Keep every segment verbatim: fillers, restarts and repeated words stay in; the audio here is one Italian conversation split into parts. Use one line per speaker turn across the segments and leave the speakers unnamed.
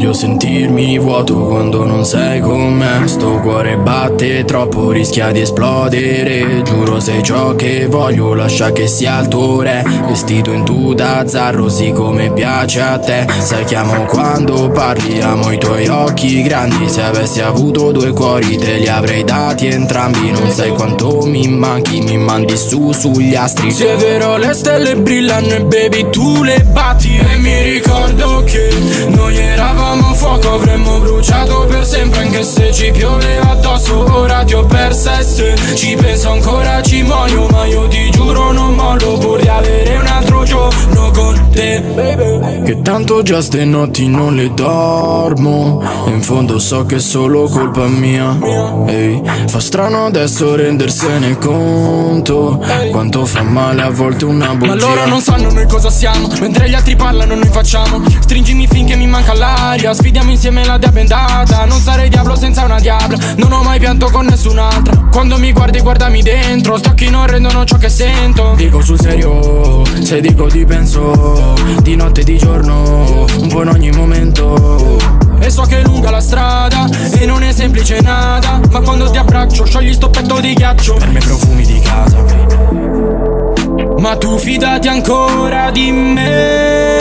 Odio sentirmi vuoto quando non sei con me. Sto cuore batte troppo, rischia di esplodere. Giuro sei ciò che voglio, lascia che sia il tuo re. Vestito in tuta azzarro, sì come piace a te. Sai che amo quando parli, amo i tuoi occhi grandi. Se avessi avuto due cuori te li avrei dati entrambi. Non sai quanto mi manchi, mi mandi su sugli astri. Se è vero le stelle brillano e baby tu le batti. E mi ricordo che noi eravamo fuoco, avremmo bruciato per sempre anche se ci pioveva addosso. Ora ti ho persa e se ci penso ancora ci muoio, ma io ti giuro non mollo pur di avere un altro giorno con te, baby. Che tanto già ste notti non le dormo e in fondo so che è solo colpa mia. Ehi, fa strano adesso rendersene conto quanto fa male a volte una bugia.
Ma loro non sanno noi cosa siamo, mentre gli altri parlano noi facciamo. Stringimi finché mi manca l'aria, sfidiamo insieme la dia bendata. Non sarei diavolo senza una diabla, non ho mai pianto con nessun'altra. Quando mi guardi guardami dentro, sti occhi non rendono ciò che sento.
Dico sul serio, se dico ti penso, di notte e di giorno, un po' in ogni momento.
E so che è lunga la strada e non è semplice nada, ma quando ti abbraccio sciogli sto petto di ghiaccio.
Per me profumi di casa, baby.
Ma tu fidati ancora di me.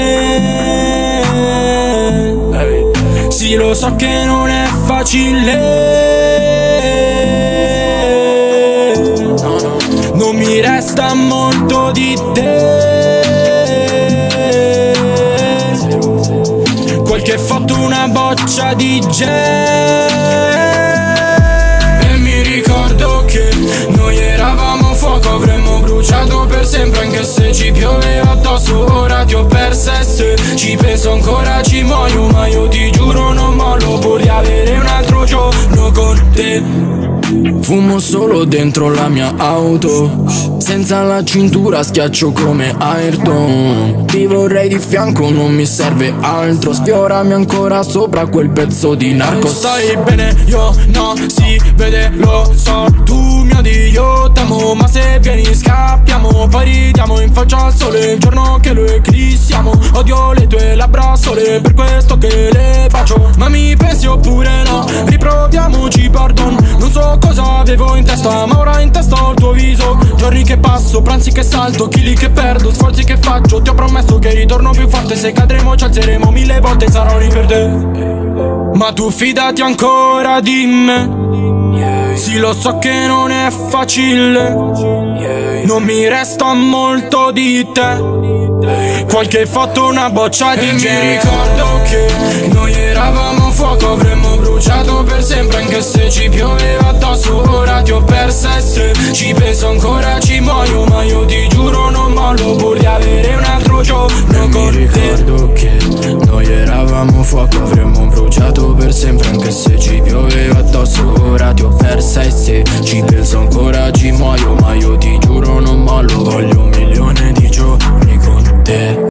Sì, lo so che non è facile.
No, no.
Non mi resta molto di te. Qualche foto, una boccia di gel. E mi ricordo che noi eravamo fuoco, avremmo bruciato per sempre anche se ci pioveva addosso. Ora ti ho persa e se ci penso ancora ci muoio, ma io ti giuro non mollo pur di avere un altro giorno con te.
Fumo solo dentro la mia auto, senza la cintura schiaccio come Ayrton. Ti vorrei di fianco, non mi serve altro. Sfiorami ancora sopra quel pezzo di narco.
Stai bene, io no, si vede, lo so. Tu mi odi, io t'amo, ma se vieni scappiamo. Poi ridiamo in faccia al sole il giorno che lo eclissiamo. Odio le tue labbra sole, per questo che le faccio. Ma mi pensi oppure no? Riproviamoci, pardon. Non so cosa avevo in testa, ma ora in testa ho il tuo viso. Giorni che passo, pranzi che salto, chili che perdo, sforzi che faccio. Ti ho promesso che ritorno più forte, se cadremo ci alzeremo mille volte, sarò lì per te. Ma tu fidati ancora di me. Sì, lo so che non è facile, non mi resta molto di te. Qualche foto, una boccia di gel.
Mi ricordo che noi eravamo fuoco, avremmo bruciato per sempre anche se ci pioveva addosso. Ora ti ho persa e se ci penso ancora ci muoio, ma io ti giuro non mollo pur di avere un altro giorno con te. Mi ricordo che noi eravamo fuoco, avremmo bruciato per sempre anche se ci pioveva addosso. Ora ti ho persa e se ci penso ancora ci muoio, ma io ti giuro non mollo. Voglio un milione di giorni con te.